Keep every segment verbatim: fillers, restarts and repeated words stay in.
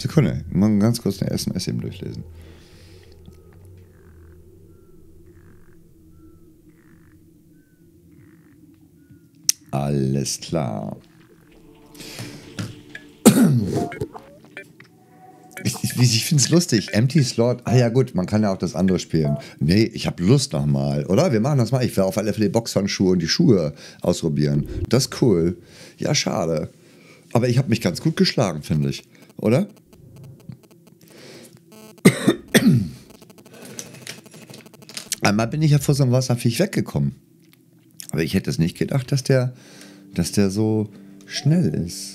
Sekunde, mal ganz kurz eine S M S eben durchlesen. Alles klar. Ich, ich, ich finde es lustig. Empty Slot. Ah ja gut, man kann ja auch das andere spielen. Nee, ich habe Lust nochmal, oder? Wir machen das mal. Ich will auf alle Fälle die Boxhandschuhe und die Schuhe ausprobieren. Das ist cool. Ja, schade. Aber ich habe mich ganz gut geschlagen, finde ich. Oder? Einmal bin ich ja vor so einem Wasserviech weggekommen. Aber ich hätte es nicht gedacht, dass der, dass der so schnell ist.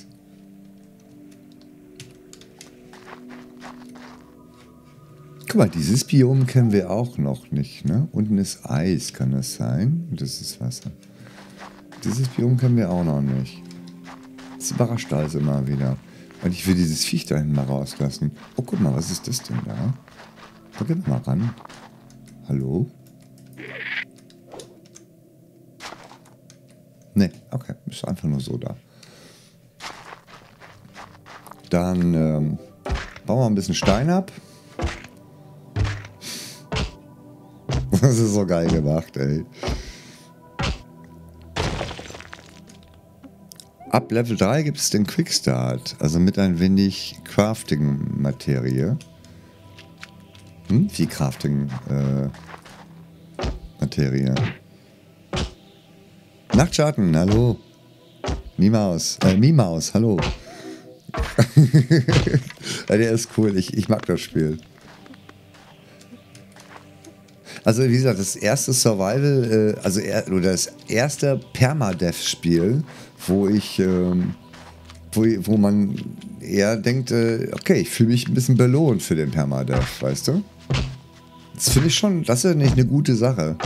Guck mal, dieses Biom kennen wir auch noch nicht, ne? Unten ist Eis, kann das sein? Und das ist Wasser. Dieses Biom kennen wir auch noch nicht. Das überrascht also immer wieder. Und ich will dieses Viech da hinten mal rauslassen. Oh, guck mal, was ist das denn da? Da gehen wir mal ran. Hallo? Ne, okay, ist einfach nur so da. Dann ähm, bauen wir ein bisschen Stein ab. Das ist so geil gemacht, ey. Ab Level drei gibt es den Quickstart, also mit ein wenig Crafting-Materie. Hm? Wie Crafting-Materie? Äh, Nachtschatten, hallo. Mimaus, äh, Mimaus, hallo. Ja, der ist cool, ich, ich mag das Spiel. Also wie gesagt, das erste Survival, äh, also er, oder das erste Permadeath-Spiel, wo ich, ähm, wo, wo man eher denkt, äh, okay, ich fühle mich ein bisschen belohnt für den Permadeath, weißt du? Das finde ich schon, das ist nicht eine gute Sache.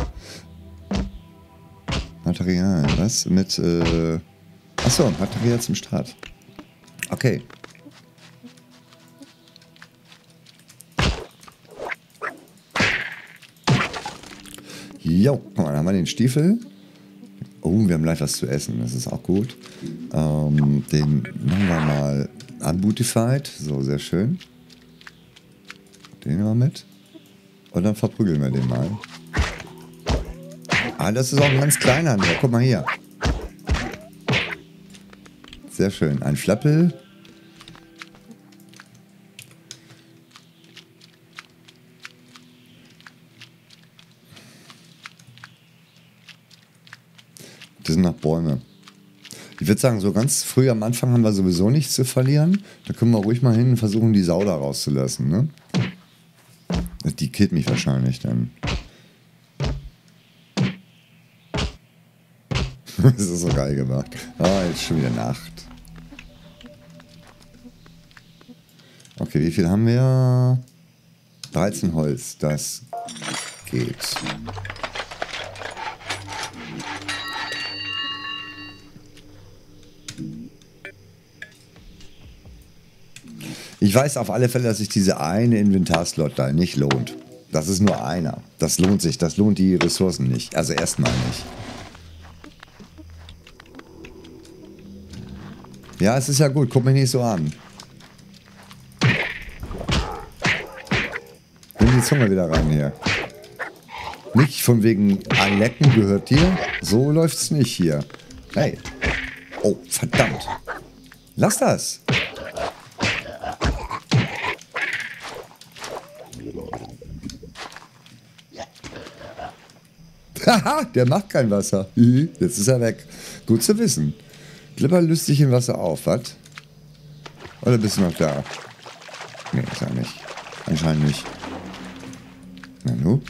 Material, was? Mit, äh, achso, Material zum Start. Okay. Jo, guck mal, dann haben wir den Stiefel. Oh, wir haben leicht was zu essen, das ist auch gut. Ähm, den machen wir mal unbootified, so sehr schön. Den nehmen wir mit. Und dann verprügeln wir den mal. Ah, das ist auch ein ganz kleiner, ne? Guck mal hier. Sehr schön, ein Flappel. Das sind noch Bäume. Ich würde sagen, so ganz früh am Anfang haben wir sowieso nichts zu verlieren. Da können wir ruhig mal hin und versuchen, die Sau da rauszulassen. Ne? Die killt mich wahrscheinlich dann. Das ist so geil gemacht. Ah, jetzt schon wieder Nacht. Okay, wie viel haben wir? dreizehn Holz, das geht. Ich weiß auf alle Fälle, dass sich diese eine Inventarslot da nicht lohnt. Das ist nur einer. Das lohnt sich. Das lohnt die Ressourcen nicht. Also erstmal nicht. Ja, es ist ja gut. Guck mich nicht so an. Nimm die Zunge wieder rein hier. Nicht von wegen ein Lecken gehört dir. So läuft's nicht hier. Hey. Oh, verdammt. Lass das. Haha, der macht kein Wasser. Jetzt ist er weg. Gut zu wissen. Glipper löst sich im Wasser auf, was? Oder bist du noch da? Nee, ist er nicht. Anscheinend nicht. Na nu?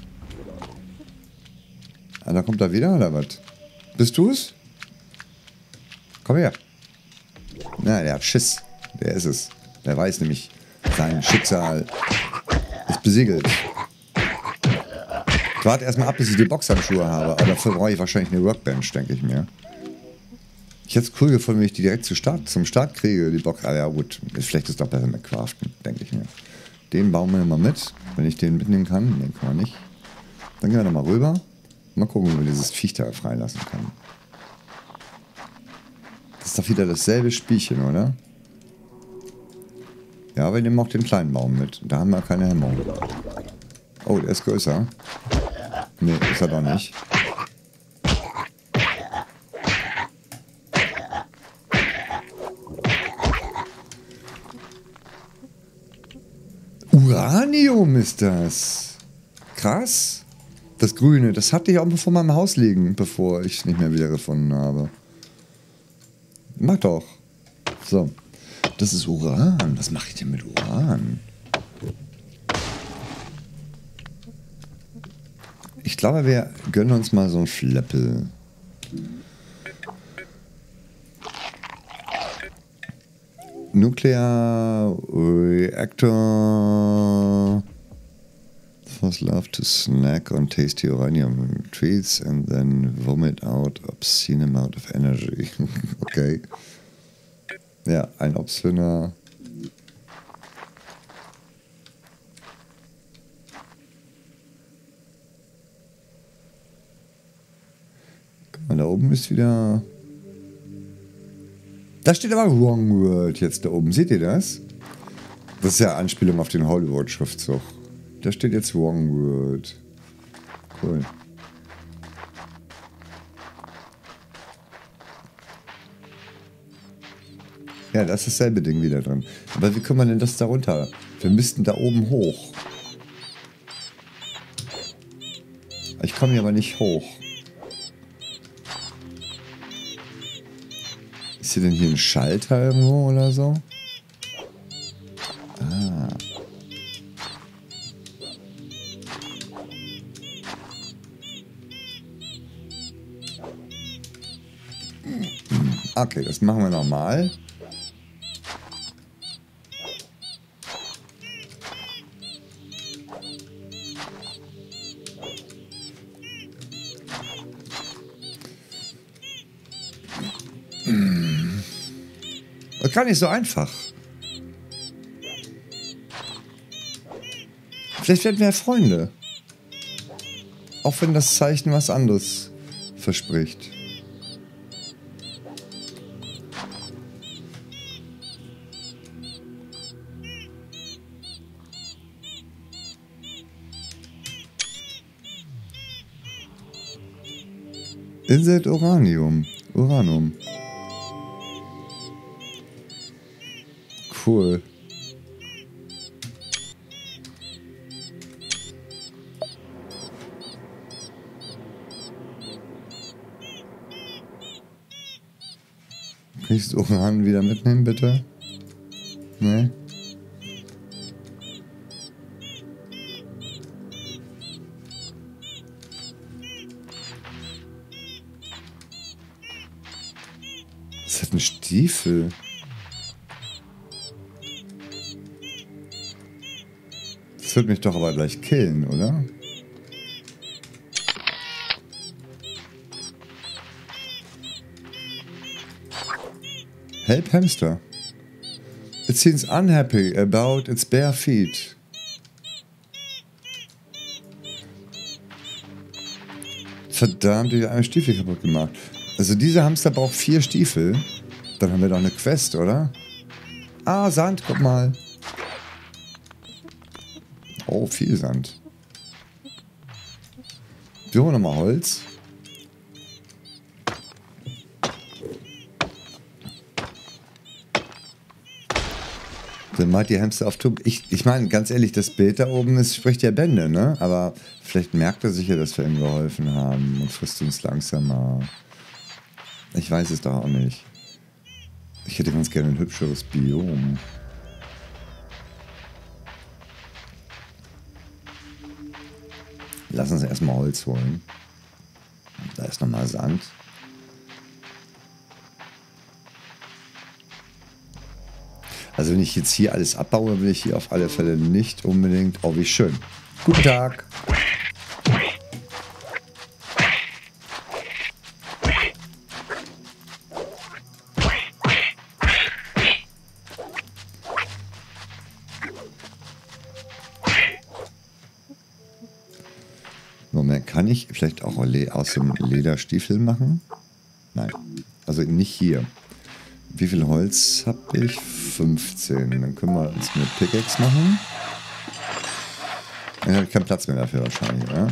Ah, da kommt er wieder, oder was? Bist du's? Komm her. Na, der hat Schiss. Der ist es. Der weiß nämlich, sein Schicksal ist besiegelt. Ich warte erstmal ab, bis ich die Boxhandschuhe habe, aber dafür brauche ich wahrscheinlich eine Workbench, denke ich mir. Ich hätte es cool gefunden, wenn ich die direkt zu Start, zum Start kriege, die Box. Ah ja gut, vielleicht ist es doch besser mit Craften, denke ich mir. Den bauen wir mal mit, wenn ich den mitnehmen kann. Den kann man nicht. Dann gehen wir nochmal rüber. Mal gucken, wie wir dieses Viech da freilassen können. Das ist doch wieder dasselbe Spielchen, oder? Ja, wir nehmen auch den kleinen Baum mit. Da haben wir keine Hemmung. Oh, der ist größer. Nee, ist er doch nicht. Uranium ist das. Krass. Das Grüne, das hatte ich auch vor meinem Haus liegen, bevor ich es nicht mehr wiedergefunden habe. Mach doch. So. Das ist Uran. Was mache ich denn mit Uran? Ich glaube, wir gönnen uns mal so ein Fleppel. Nuclear reactor. First love to snack on tasty uranium treats and then vomit out obscene amount of energy. Okay. Ja, ein obszöner. Guck mal, da oben ist wieder. Da steht aber Wrong World jetzt da oben. Seht ihr das? Das ist ja Anspielung auf den Hollywood-Schriftzug. Da steht jetzt Wrong World. Cool. Ja, da ist dasselbe Ding wieder drin. Aber wie kommen wir denn das da runter? Wir müssten da oben hoch. Ich komme hier aber nicht hoch. Ist hier denn hier ein Schalter irgendwo oder so? Ah. Okay, das machen wir nochmal. Das gar nicht so einfach. Vielleicht werden wir ja Freunde. Auch wenn das Zeichen was anderes verspricht. Insert Uranium. Uranum. Cool. Kannst du Uran wieder mitnehmen, bitte? Ne? Das hat einen Stiefel. Das wird mich doch aber gleich killen, oder? Help hamster. It seems unhappy about its bare feet. Verdammt, ich habe einen Stiefel kaputt gemacht. Also dieser Hamster braucht vier Stiefel. Dann haben wir doch eine Quest, oder? Ah, Sand, guck mal. Oh, viel Sand. Wir holen nochmal Holz. Dann malt die Hamster auf Tub. Ich, ich meine, ganz ehrlich, das Bild da oben ist, spricht ja Bände, ne? Aber vielleicht merkt er sich ja, dass wir ihm geholfen haben und frisst uns langsamer. Ich weiß es doch auch nicht. Ich hätte ganz gerne ein hübscheres Biom. Lass uns erstmal Holz holen. Da ist nochmal Sand. Also wenn ich jetzt hier alles abbaue, will ich hier auf alle Fälle nicht unbedingt... Oh, wie schön. Guten Tag. Moment, kann ich vielleicht auch aus dem Lederstiefel machen? Nein, also nicht hier. Wie viel Holz habe ich? fünfzehn. Dann können wir uns eine Pickaxe machen. Dann habe ich keinen Platz mehr dafür wahrscheinlich, oder?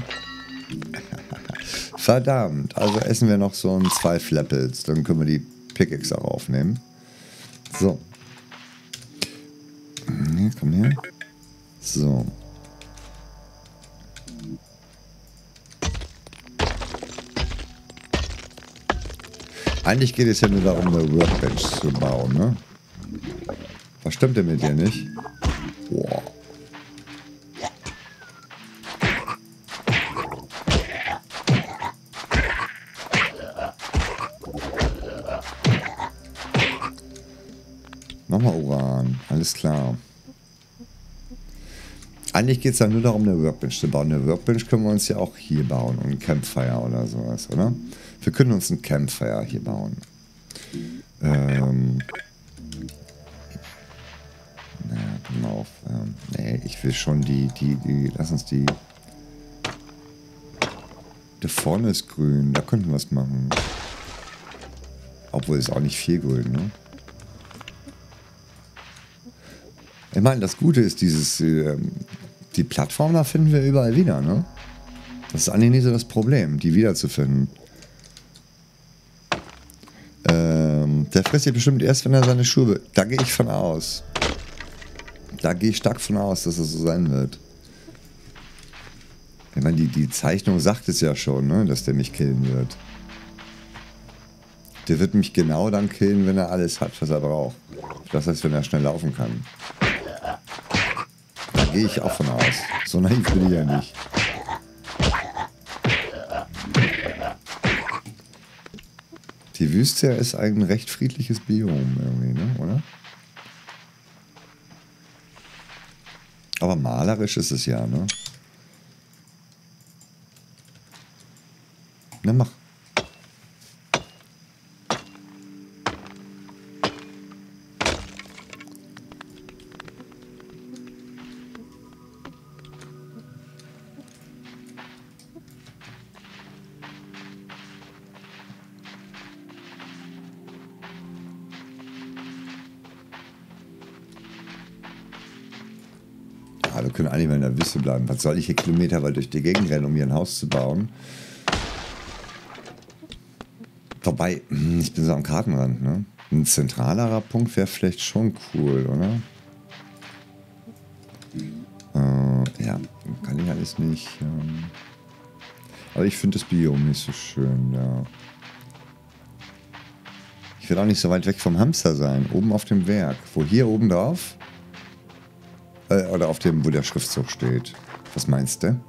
Verdammt. Also essen wir noch so ein zwei Flappels. Dann können wir die Pickaxe auch aufnehmen. So. Hier, komm her. So. Eigentlich geht es ja nur darum, eine Workbench zu bauen, ne? Was stimmt denn mit dir nicht? Boah. Nochmal Uran, alles klar. Eigentlich geht es ja nur darum, eine Workbench zu bauen. Eine Workbench können wir uns ja auch hier bauen und ein Campfire oder sowas, oder? Wir können uns ein Campfire hier bauen. Ähm. Na, komm mal auf. Ähm, nee, ich will schon die, die, die, lass uns die. Da vorne ist grün, da könnten wir was machen. Obwohl es auch nicht viel grün, ne? Ich meine, das Gute ist, dieses, äh, die Plattform, da finden wir überall wieder, ne? Das ist eigentlich nicht so das Problem, die wiederzufinden. Ähm, der frisst sich bestimmt erst, wenn er seine Schuhe... Da gehe ich von aus. Da gehe ich stark von aus, dass es so sein wird. Ich meine, die, die Zeichnung sagt es ja schon, ne? Dass der mich killen wird. Der wird mich genau dann killen, wenn er alles hat, was er braucht. Das heißt, wenn er schnell laufen kann. Da gehe ich auch von aus. So naiv bin ich ja nicht. Die Wüste ist ein recht friedliches Biom irgendwie, ne? Oder? Aber malerisch ist es ja, ne? Na, mach. Ja, wir können eigentlich mal in der Wüste bleiben. Was soll ich hier kilometerweit durch die Gegend rennen, um hier ein Haus zu bauen? Wobei, ich bin so am Kartenrand, ne? Ein zentralerer Punkt wäre vielleicht schon cool, oder? Äh, ja, kann ich alles nicht. Ähm aber ich finde das Biom nicht so schön, ja. Ich will auch nicht so weit weg vom Hamster sein. Oben auf dem Werk. Wo hier oben drauf? Äh, oder auf dem, wo der Schriftzug steht. Was meinst du?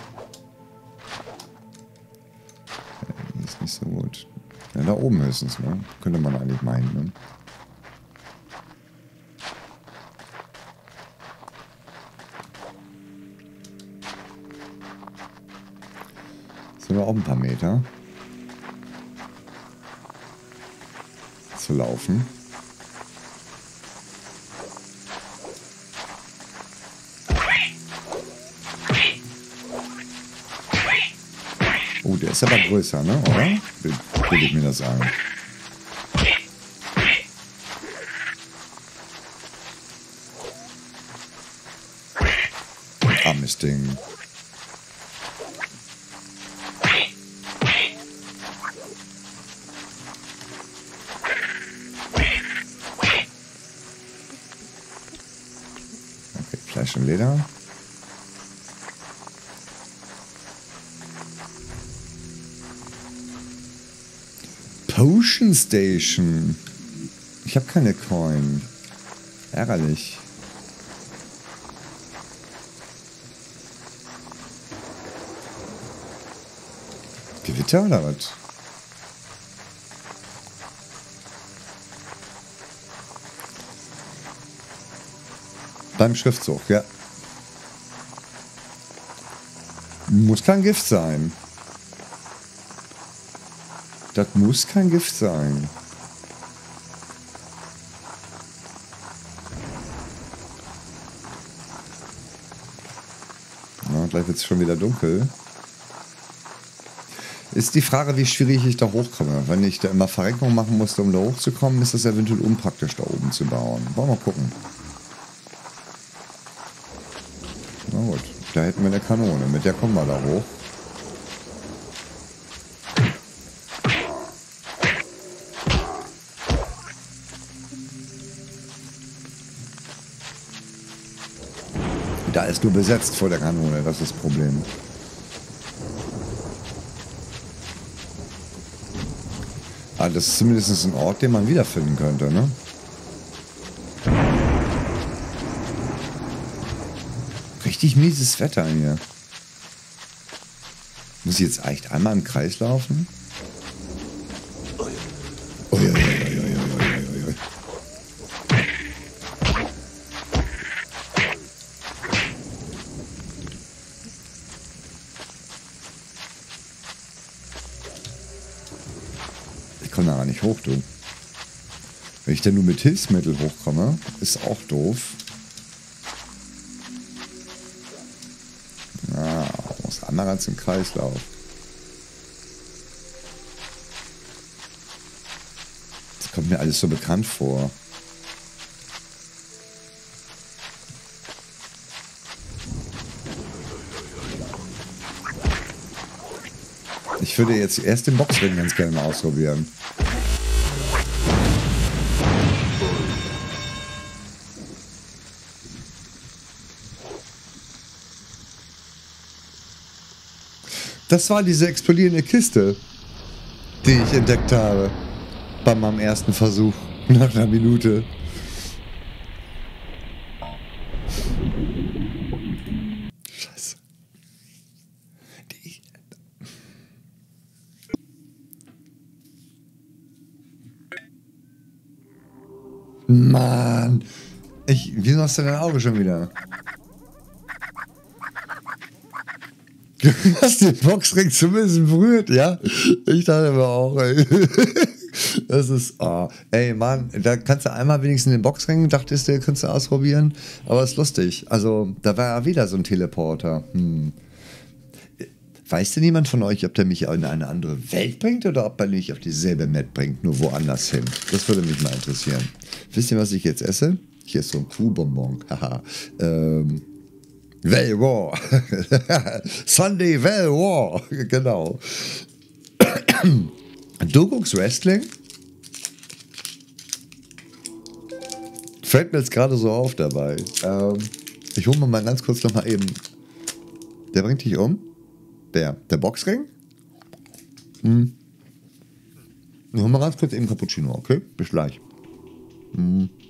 Hier ist nicht so gut. Ja, da oben höchstens, ne? Könnte man eigentlich meinen, ne? Sind wir auch ein paar Meter zu laufen. Oh, der ist aber größer, ne? Oder? Will ich mir das sagen. Armes Ding. Okay, Fleisch und Leder. Potion Station. Ich habe keine Coin. Ärgerlich. Gewitter oder was? Beim Schriftzug, ja. Muss kein Gift sein. Das muss kein Gift sein. Na, gleich wird es schon wieder dunkel. Ist die Frage, wie schwierig ich da hochkomme. Wenn ich da immer Verrenkung machen musste, um da hochzukommen, ist das eventuell unpraktisch, da oben zu bauen. Wollen wir mal gucken. Na gut, da hätten wir eine Kanone. Mit der kommen wir da hoch. Da ist nur besetzt vor der Kanone, das ist das Problem. Aber das ist zumindest ein Ort, den man wiederfinden könnte, ne? Richtig mieses Wetter hier. Muss ich jetzt echt einmal im Kreis laufen? Uiuiuiuiuiui. Ich komme da nicht hoch, du. Wenn ich denn nur mit Hilfsmittel hochkomme, ist auch doof. Ah, muss einmal ganz im Kreislauf. Das kommt mir alles so bekannt vor. Ich würde jetzt erst den Boxring ganz gerne mal ausprobieren. Das war diese explodierende Kiste, die ich entdeckt habe bei meinem ersten Versuch nach einer Minute. Scheiße. Die Mann. Ich, wieso hast du dein Auge schon wieder? Du hast den Boxring zumindest berührt, ja? Ich dachte aber auch, ey. Das ist, oh, ey, Mann, da kannst du einmal wenigstens den Boxring, dachtest du, kannst du ausprobieren. Aber ist lustig. Also, da war ja wieder so ein Teleporter. Hm. Weiß denn niemand von euch, ob der mich in eine andere Welt bringt oder ob er mich auf dieselbe Map bringt, nur woanders hin? Das würde mich mal interessieren. Wisst ihr, was ich jetzt esse? Hier ist so ein Kuhbonbon. Haha. ähm. Well War. Sunday Well War. Genau. Du guckst Wrestling? Fällt mir jetzt gerade so auf dabei. Ähm, ich hole mir mal ganz kurz noch mal eben. Der bringt dich um? Wer? Der Boxring? Hm. Ich hole mal ganz kurz eben Cappuccino, okay? Bis gleich. Hm.